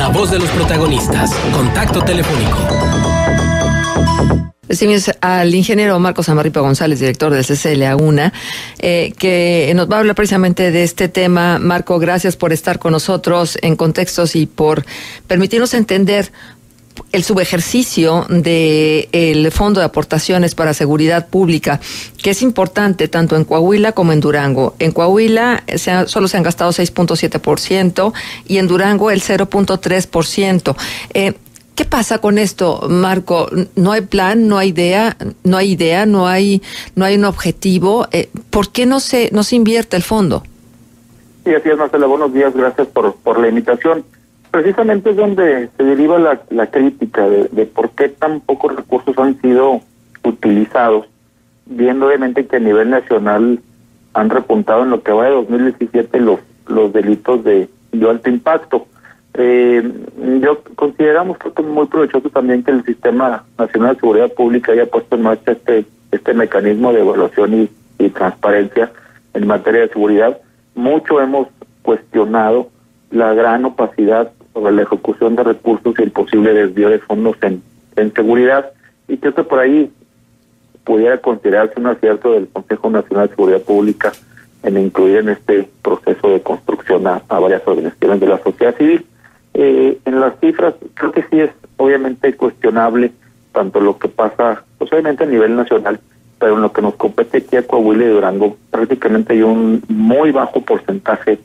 La voz de los protagonistas. Contacto telefónico. Recibimos al ingeniero Marco Samarripa González, director del CCL UNA, que nos va a hablar precisamente de este tema. Marco, gracias por estar con nosotros en Contextos y por permitirnos entender el subejercicio del Fondo de Aportaciones para Seguridad Pública, que es importante tanto en Coahuila como en Durango. En Coahuila solo se han gastado 6.7% y en Durango el 0.3%. ¿Qué pasa con esto, Marco? ¿No hay plan, no hay idea, no hay un objetivo? ¿Por qué no se invierte el fondo? Sí, así es, Marcela. Buenos días, gracias por la invitación. Precisamente es donde se deriva la crítica de por qué tan pocos recursos han sido utilizados, viendo obviamente que a nivel nacional han repuntado en lo que va de 2017 los delitos de alto impacto. Yo consideramos que es muy provechoso también que el Sistema Nacional de Seguridad Pública haya puesto en marcha este mecanismo de evaluación y transparencia en materia de seguridad. Mucho hemos cuestionado la gran opacidad sobre la ejecución de recursos y el posible desvío de fondos en seguridad, y creo que por ahí pudiera considerarse un acierto del Consejo Nacional de Seguridad Pública en incluir en este proceso de construcción a varias organizaciones de la sociedad civil. En las cifras creo que sí es obviamente cuestionable tanto lo que pasa pues obviamente a nivel nacional, pero en lo que nos compete aquí a Coahuila y Durango prácticamente hay un muy bajo porcentaje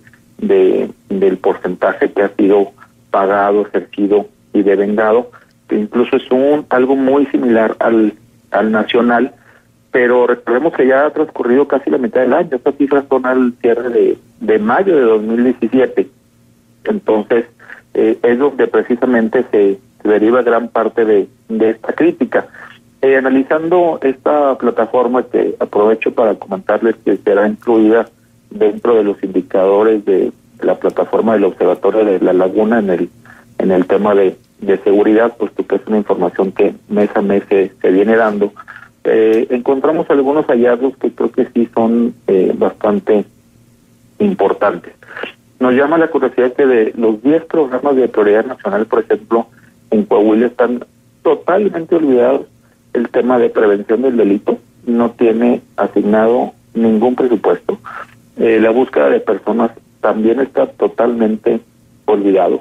del porcentaje que ha sido pagado, ejercido y devengado, que incluso es algo muy similar al nacional, pero recordemos que ya ha transcurrido casi la mitad del año. Estas cifras son al cierre de mayo de 2017. Entonces, es donde precisamente se deriva gran parte de esta crítica. Analizando esta plataforma, que aprovecho para comentarles que será incluida dentro de los indicadores de la plataforma del Observatorio de la Laguna en el tema de seguridad, puesto que es una información que mes a mes se viene dando. Encontramos algunos hallazgos que creo que sí son bastante importantes. Nos llama la curiosidad que de los 10 programas de prioridad nacional, por ejemplo, en Coahuila están totalmente olvidados el tema de prevención del delito. No tiene asignado ningún presupuesto. La búsqueda de personas también está totalmente olvidado,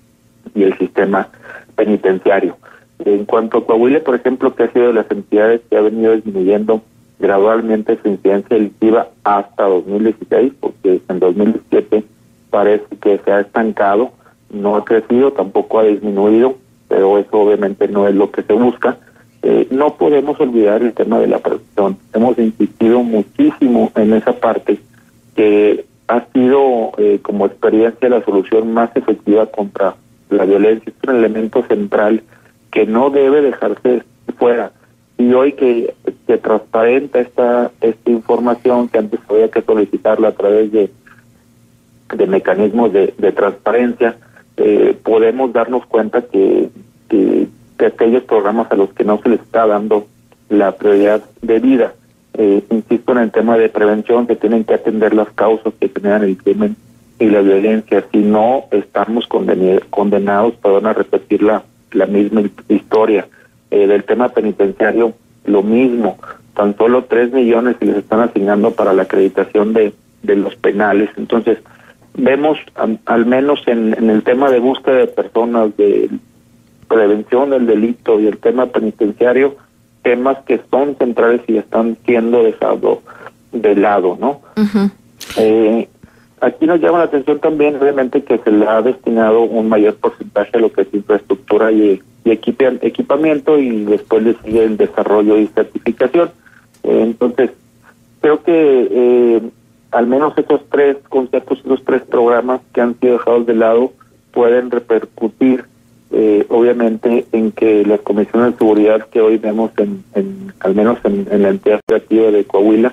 y el sistema penitenciario. En cuanto a Coahuila, por ejemplo, que ha sido de las entidades que ha venido disminuyendo gradualmente su incidencia delictiva hasta 2016, porque en 2017 parece que se ha estancado, no ha crecido, tampoco ha disminuido, pero eso obviamente no es lo que se busca. No podemos olvidar el tema de la prevención. Hemos insistido muchísimo en esa parte, que ha sido como experiencia la solución más efectiva contra la violencia. Es un elemento central que no debe dejarse fuera. Y hoy que transparenta esta información, que antes había que solicitarla a través de mecanismos de transparencia, podemos darnos cuenta que aquellos programas a los que no se les está dando la prioridad debida, insisto en el tema de prevención, que tienen que atender las causas que generan el crimen y la violencia. Si no, estamos condenados a repetir la misma historia. Del tema penitenciario, lo mismo. Tan solo 3 millones se les están asignando para la acreditación de los penales. Entonces, vemos al menos en el tema de búsqueda de personas, de prevención del delito y el tema penitenciario, temas que son centrales y están siendo dejados de lado, ¿no? Uh-huh. Aquí nos llama la atención también, obviamente, que se le ha destinado un mayor porcentaje a lo que es infraestructura y equipamiento, y después le sigue el desarrollo y certificación. Entonces, creo que al menos esos 3 conceptos, esos 3 programas que han sido dejados de lado, pueden repercutir obviamente en que las comisiones de seguridad que hoy vemos al menos en la entidad operativa de Coahuila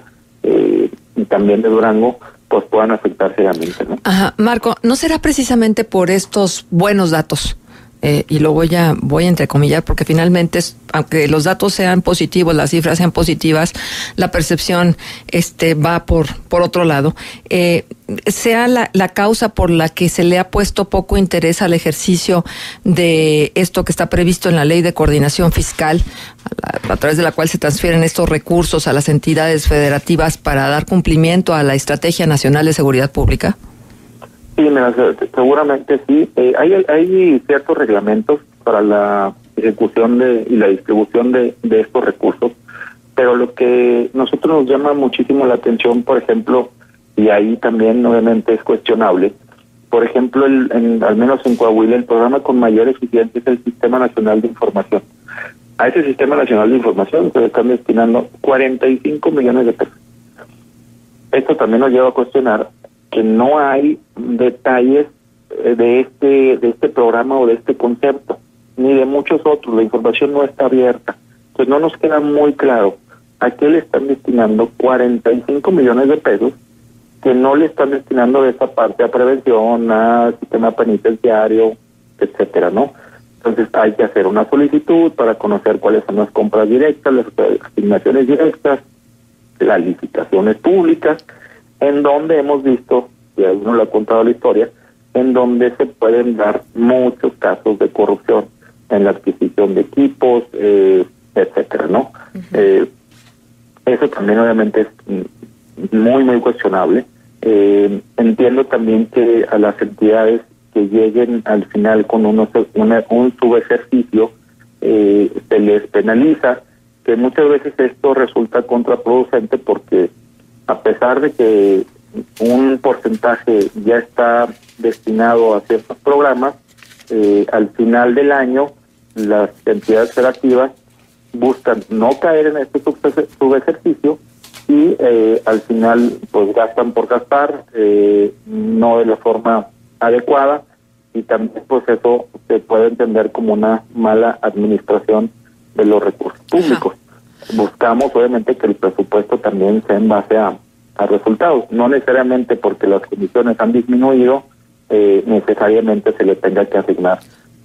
y también de Durango, pues puedan afectar seriamente, ¿no? Ajá. Marco, ¿no será precisamente por estos buenos datos y lo voy a entrecomillar, porque finalmente, aunque los datos sean positivos, las cifras sean positivas, la percepción va por otro lado, sea la causa por la que se le ha puesto poco interés al ejercicio de esto que está previsto en la Ley de Coordinación Fiscal, a través de la cual se transfieren estos recursos a las entidades federativas para dar cumplimiento a la Estrategia Nacional de Seguridad Pública. Sí, mira, seguramente sí. Hay ciertos reglamentos para la ejecución y la distribución de estos recursos, pero lo que nosotros nos llama muchísimo la atención, por ejemplo, y ahí también obviamente es cuestionable, por ejemplo, al menos en Coahuila, el programa con mayor eficiencia es el Sistema Nacional de Información. A ese Sistema Nacional de Información se le están destinando 45 millones de pesos. Esto también nos lleva a cuestionar que no hay detalles de este programa o de este concepto, ni de muchos otros. La información no está abierta. Entonces no nos queda muy claro a qué le están destinando 45 millones de pesos que no le están destinando de esa parte a prevención, a sistema penitenciario, etcétera, ¿no? Entonces hay que hacer una solicitud para conocer cuáles son las compras directas, las asignaciones directas, las licitaciones públicas, en donde hemos visto, y a uno le ha contado la historia, en donde se pueden dar muchos casos de corrupción en la adquisición de equipos, etcétera, ¿no? Uh-huh. Eso también obviamente es muy, muy cuestionable. Entiendo también que a las entidades que lleguen al final con un subejercicio se les penaliza, que muchas veces esto resulta contraproducente porque a pesar de que un porcentaje ya está destinado a ciertos programas, al final del año las entidades federativas buscan no caer en este subejercicio y al final pues gastan por gastar, no de la forma adecuada, y también pues eso se puede entender como una mala administración de los recursos públicos. Buscamos obviamente que el presupuesto también sea en base a resultados, no necesariamente porque las condiciones han disminuido, necesariamente se le tenga que asignar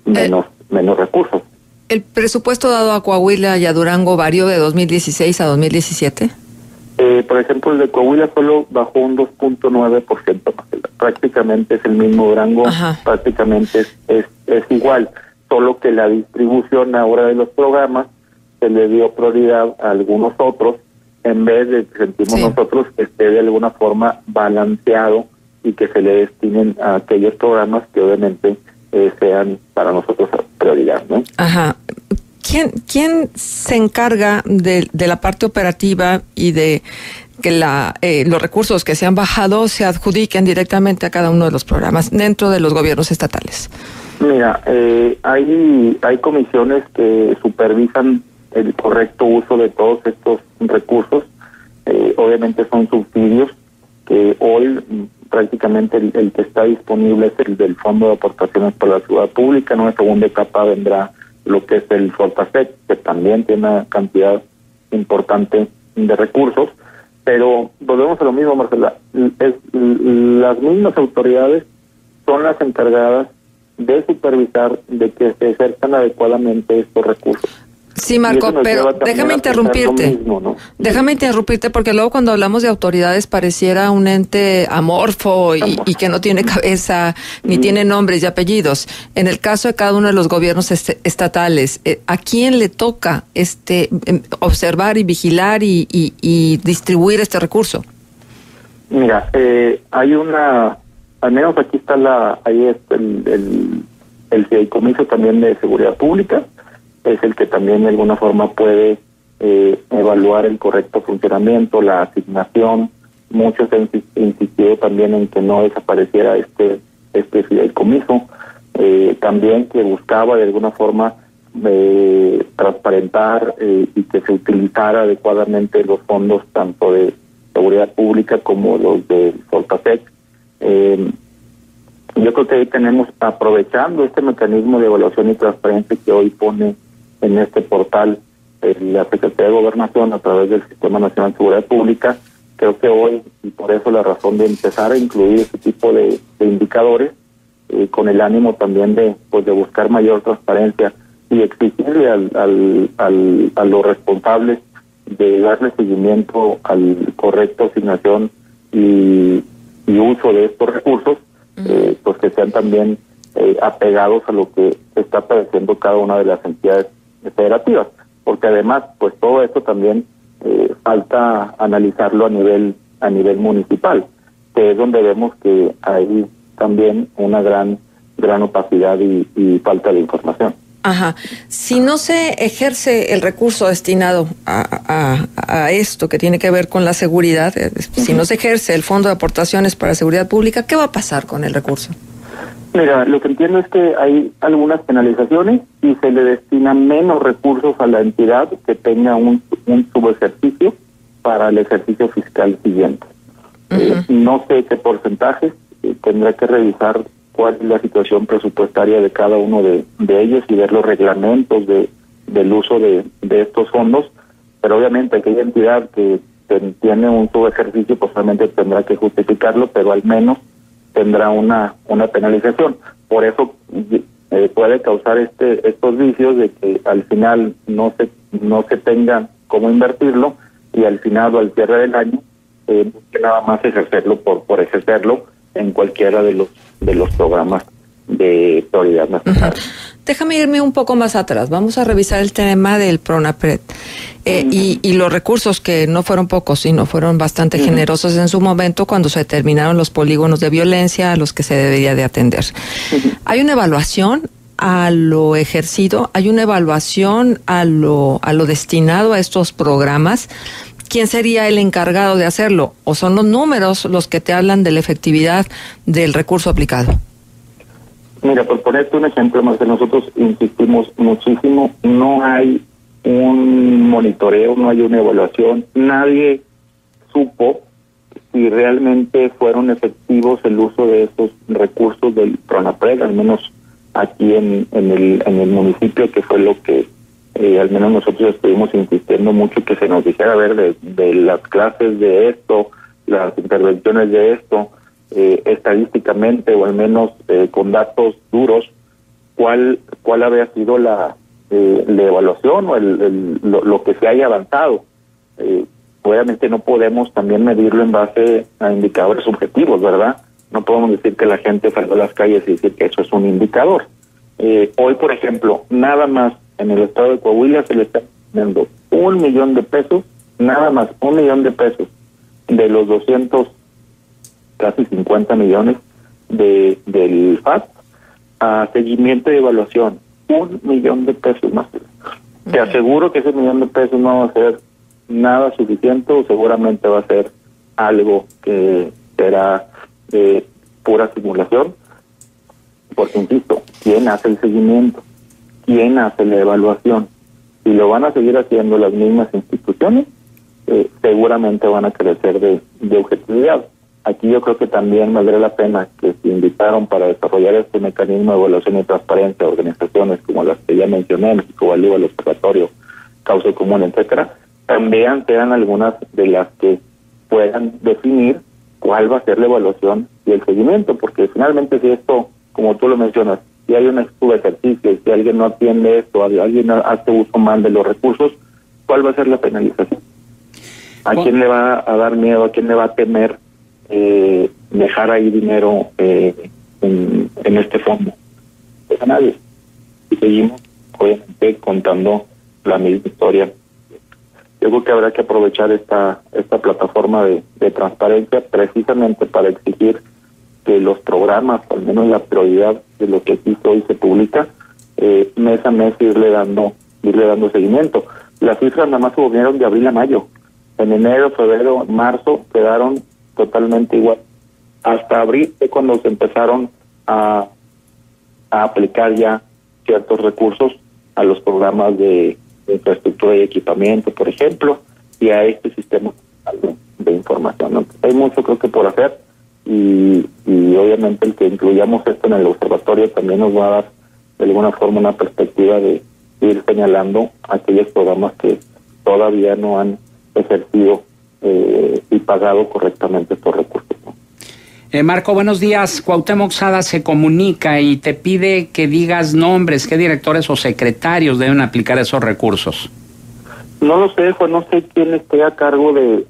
menos recursos. ¿El presupuesto dado a Coahuila y a Durango varió de 2016 a 2017? Por ejemplo, el de Coahuila solo bajó un 2.9%, prácticamente es el mismo. Durango. Ajá. Prácticamente es igual, solo que la distribución ahora de los programas se le dio prioridad a algunos otros, en vez de que sentimos nosotros que esté de alguna forma balanceado y que se le destinen a aquellos programas que obviamente sean para nosotros prioridad, ¿no? Ajá. ¿Quién se encarga de la parte operativa y de que los recursos que se han bajado se adjudiquen directamente a cada uno de los programas dentro de los gobiernos estatales? Mira, hay comisiones que supervisan el correcto uso de todos estos recursos. Obviamente son subsidios que hoy prácticamente el que está disponible es el del Fondo de Aportaciones para la Seguridad Pública. En una segunda etapa vendrá lo que es el Fortasec, que también tiene una cantidad importante de recursos, pero volvemos a lo mismo, Marcela. Las mismas autoridades son las encargadas de supervisar de que se ejerzan adecuadamente estos recursos. Sí, Marco, pero déjame interrumpirte. Mismo, ¿no? Déjame interrumpirte porque luego cuando hablamos de autoridades pareciera un ente amorfo y que no tiene cabeza ni tiene nombres y apellidos. En el caso de cada uno de los gobiernos estatales, ¿a quién le toca observar y vigilar y distribuir este recurso? Mira, hay al menos aquí está el fideicomiso también de seguridad pública. Es el que también de alguna forma puede evaluar el correcto funcionamiento, la asignación. Muchos han insistido también en que no desapareciera este fideicomiso, también que buscaba de alguna forma transparentar y que se utilizara adecuadamente los fondos tanto de seguridad pública como los de Fortasec. Yo creo que ahí tenemos, aprovechando este mecanismo de evaluación y transparencia que hoy pone en este portal la Secretaría de Gobernación a través del Sistema Nacional de Seguridad Pública, creo que hoy, y por eso la razón de empezar a incluir este tipo de indicadores, con el ánimo también de buscar mayor transparencia y exigirle a los responsables de darle seguimiento al correcto asignación y uso de estos recursos, pues que sean también apegados a lo que está padeciendo cada una de las entidades federativas, porque además pues todo esto también falta analizarlo a nivel municipal, que es donde vemos que hay también una gran opacidad y falta de información. Ajá. Si no se ejerce el recurso destinado a esto que tiene que ver con la seguridad, si no se ejerce el Fondo de Aportaciones para Seguridad Pública, ¿qué va a pasar con el recurso? Mira, lo que entiendo es que hay algunas penalizaciones y se le destina menos recursos a la entidad que tenga un subejercicio para el ejercicio fiscal siguiente. No sé qué porcentaje, tendrá que revisar cuál es la situación presupuestaria de cada uno de ellos y ver los reglamentos del uso de estos fondos, pero obviamente aquella entidad que tiene un subejercicio pues solamente tendrá que justificarlo, pero al menos tendrá una penalización. Por eso puede causar estos vicios de que al final no se tenga cómo invertirlo y al final o al cierre del año nada más ejercerlo por ejercerlo en cualquiera de los programas de prioridad nacional. Déjame irme un poco más atrás. Vamos a revisar el tema del PRONAPRED y los recursos, que no fueron pocos, sino fueron bastante generosos en su momento cuando se determinaron los polígonos de violencia a los que se debería de atender. ¿Hay una evaluación a lo ejercido? ¿Hay una evaluación a lo destinado a estos programas? ¿Quién sería el encargado de hacerlo? ¿O son los números los que te hablan de la efectividad del recurso aplicado? Mira, por ponerte un ejemplo, más que nosotros insistimos muchísimo, no hay un monitoreo, no hay una evaluación, nadie supo si realmente fueron efectivos el uso de estos recursos del PRONAPRED, al menos aquí en el municipio, que fue lo que al menos nosotros estuvimos insistiendo mucho que se nos dijera, a ver, de las clases de esto, las intervenciones de esto, estadísticamente o al menos con datos duros, cuál había sido la evaluación o lo que se haya avanzado. Obviamente no podemos también medirlo en base a indicadores subjetivos, ¿verdad? No podemos decir que la gente salió a las calles y decir que eso es un indicador. Hoy, por ejemplo, nada más en el estado de Coahuila se le está dando $1 millón de pesos, nada más $1 millón de pesos de los 200 casi 50 millones del FAT a seguimiento y evaluación. $1 millón de pesos más. Te aseguro que ese $1 millón de pesos no va a ser nada suficiente o seguramente va a ser algo que será pura simulación, porque insisto, ¿quién hace el seguimiento? ¿Quién hace la evaluación? Si lo van a seguir haciendo las mismas instituciones, seguramente van a carecer de objetividad. Aquí yo creo que también valdría la pena que se invitaron para desarrollar este mecanismo de evaluación y transparencia a organizaciones como las que ya mencioné, México Valúa, el Observatorio, Causa Común, etcétera, también sean algunas de las que puedan definir cuál va a ser la evaluación y el seguimiento, porque finalmente si esto, como tú lo mencionas, si hay un subejercicio, si alguien no atiende esto, alguien hace uso mal de los recursos, ¿cuál va a ser la penalización? ¿A quién le va a dar miedo? ¿A quién le va a temer dejar ahí dinero en este fondo? Pues a nadie. Y seguimos, obviamente, contando la misma historia. Yo creo que habrá que aprovechar esta plataforma de transparencia precisamente para exigir que los programas, al menos la prioridad de lo que aquí hoy se publica, mes a mes irle dando seguimiento. Las cifras nada más se volvieron de abril a mayo. En enero, febrero, marzo quedaron totalmente igual. Hasta abril fue cuando se empezaron a aplicar ya ciertos recursos a los programas de infraestructura y equipamiento, por ejemplo, y a este sistema de información, ¿no? Hay mucho, creo que, por hacer, y obviamente el que incluyamos esto en el observatorio también nos va a dar de alguna forma una perspectiva de ir señalando aquellos programas que todavía no han ejercido y pagado correctamente estos recursos, ¿no? Marco, buenos días. Cuauhtémoc Sada se comunica y te pide que digas nombres, qué directores o secretarios deben aplicar esos recursos. No lo sé, pues no sé quién esté a cargo de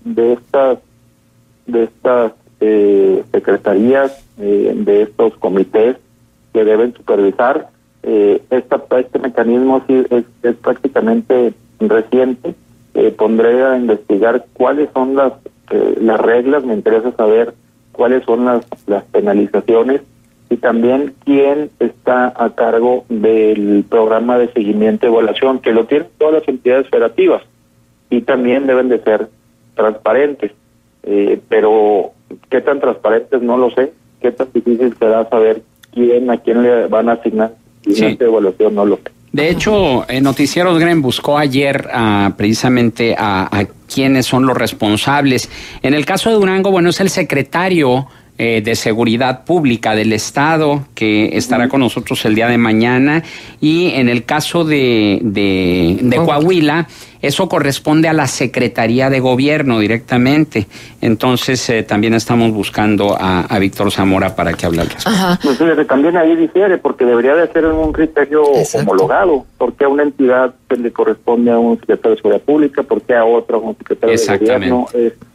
estas secretarías, de estos comités que deben supervisar. Este mecanismo sí es prácticamente reciente. Pondré a investigar cuáles son las reglas, me interesa saber cuáles son las penalizaciones y también quién está a cargo del programa de seguimiento y evaluación, que lo tienen todas las entidades federativas y también deben de ser transparentes. Pero qué tan transparentes no lo sé, qué tan difícil será saber a quién le van a asignar seguimiento y evaluación, no lo sé. De hecho, Noticieros Gren buscó ayer precisamente a quiénes son los responsables. En el caso de Durango, bueno, es el secretario de Seguridad Pública del Estado, que estará con nosotros el día de mañana. Y en el caso de Coahuila, eso corresponde a la Secretaría de Gobierno directamente. Entonces, también estamos buscando a Víctor Zamora para que hable al respecto. Pues fíjate, también ahí difiere, porque debería de ser un criterio homologado. ¿Por qué a una entidad le corresponde a un secretario de Seguridad Pública? ¿Por qué a otro, a un secretario de Gobierno?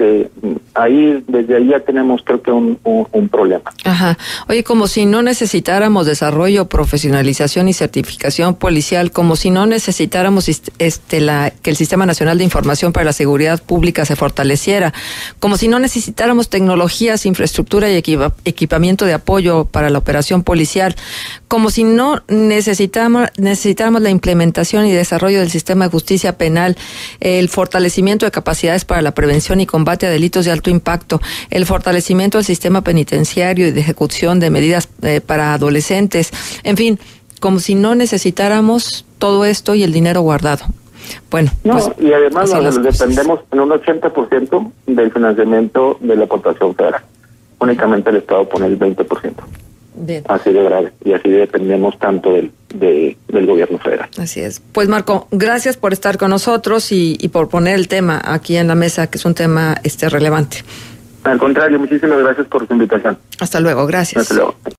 Ahí, desde ahí ya tenemos, creo que un problema. Oye, como si no necesitáramos desarrollo, profesionalización y certificación policial, como si no necesitáramos que el Sistema Nacional de Información para la Seguridad Pública se fortaleciera, como si no necesitáramos tecnologías, infraestructura y equipamiento de apoyo para la operación policial, como si no necesitáramos la implementación y desarrollo del sistema de justicia penal, el fortalecimiento de capacidades para la prevención y combate a delitos de alto impacto, el fortalecimiento del sistema penitenciario y de ejecución de medidas para adolescentes, en fin, como si no necesitáramos todo esto y el dinero guardado. Bueno, pues, y además dependemos en un 80% del financiamiento de la aportación federal. Únicamente el Estado pone el 20%. Bien. Así de grave, y así dependemos tanto del gobierno federal. Así es. Pues Marco, gracias por estar con nosotros y por poner el tema aquí en la mesa, que es un tema relevante. Al contrario, muchísimas gracias por su invitación. Hasta luego, gracias. Hasta luego.